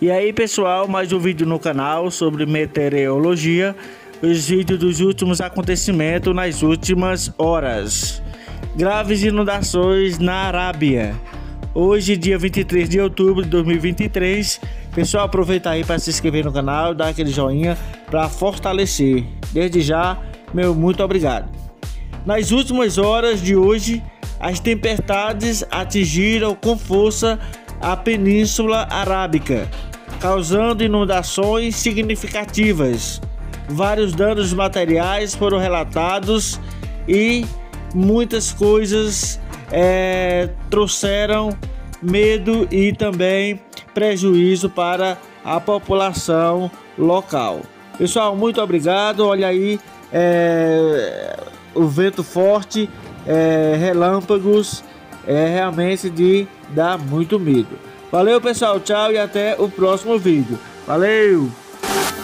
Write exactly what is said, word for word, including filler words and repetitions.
E aí pessoal, mais um vídeo no canal sobre meteorologia, os vídeos dos últimos acontecimentos nas últimas horas. Graves inundações na Arábia. Hoje, dia vinte e três de outubro de dois mil e vinte e três. Pessoal, aproveita aí para se inscrever no canal, dar aquele joinha para fortalecer. Desde já, meu muito obrigado. Nas últimas horas de hoje, as tempestades atingiram com força a Península Arábica, causando inundações significativas. Vários danos materiais foram relatados e muitas coisas é, trouxeram medo e também prejuízo para a população local. Pessoal, muito obrigado. Olha aí é, o vento forte, é, relâmpagos, é realmente de dar muito medo. Valeu pessoal, tchau e até o próximo vídeo. Valeu!